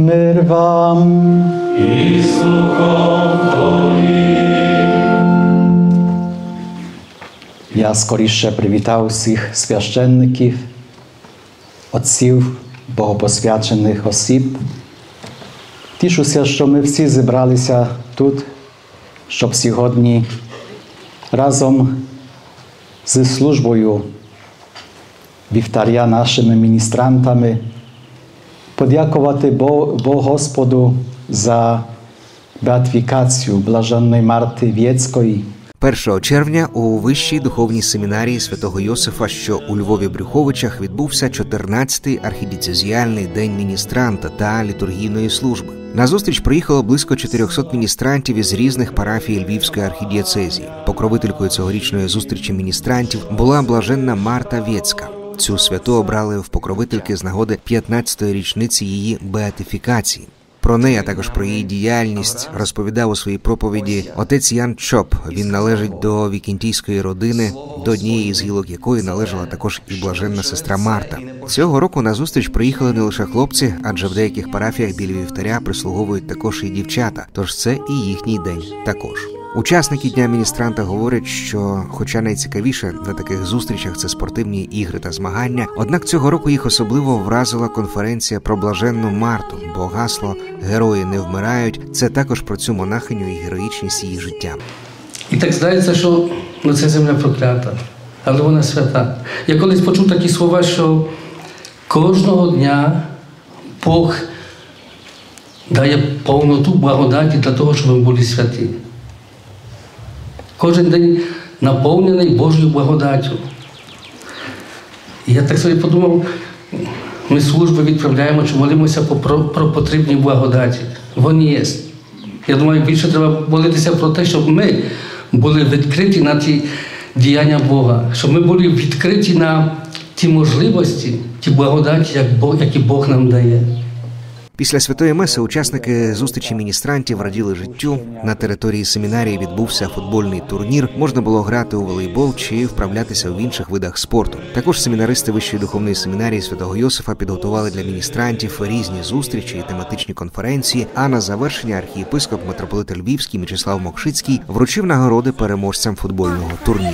Мир вам і з Духом Твоїм. Я скоріше привітав всіх священників, отців, богопосвячених осіб. Тішуся, що ми всі зібралися тут, щоб сьогодні разом зі службою вівтаря нашими міністрантами подякувати Богу Господу за беатифікацію блаженної Марти Вєцької. 1 червня у Вищій духовній семінарії святого Йосифа, що у Львові-Брюховичах, відбувся 14-й архідіцезіальний день міністранта та літургійної служби. На зустріч приїхало близько 400 міністрантів із різних парафій Львівської архідієцезії. Покровителькою цьогорічної зустрічі міністрантів була блаженна Марта Вєцька. Цю святу обрали в покровительки з нагоди 15-ї річниці її беатифікації. Про неї, а також про її діяльність розповідав у своїй проповіді отець Ян Чоп. Він належить до вікентійської родини, до однієї з гілок якої належала також і блаженна сестра Марта. Цього року на зустріч приїхали не лише хлопці, адже в деяких парафіях біля вівтаря прислуговують також і дівчата, тож це і їхній день також. Учасники Дня міністранта говорять, що, хоча найцікавіше на таких зустрічах це спортивні ігри та змагання, однак цього року їх особливо вразила конференція про блаженну Марту, бо гасло «Герої не вмирають» – це також про цю монахиню і героїчність її життя. І так здається, що ця земля проклята, але вона свята. Я колись почув такі слова, що кожного дня Бог дає повноту благодаті для того, щоб ми були святі. Кожен день наповнений Божою благодаттю. І я так собі подумав, ми служби відправляємо, чи молимося про потрібні благодаті. Вони є. Я думаю, більше треба молитися про те, щоб ми були відкриті на ті діяння Бога, щоб ми були відкриті на ті можливості, ті благодаті, які Бог нам дає. Після Святої Меси учасники зустрічі міністрантів раділи життю. На території семінарії відбувся футбольний турнір. Можна було грати у волейбол чи вправлятися в інших видах спорту. Також семінаристи Вищої духовної семінарії святого Йосифа підготували для міністрантів різні зустрічі і тематичні конференції, а на завершення архієпископ митрополит Львівський Мечислав Мокшицький вручив нагороди переможцям футбольного турніру.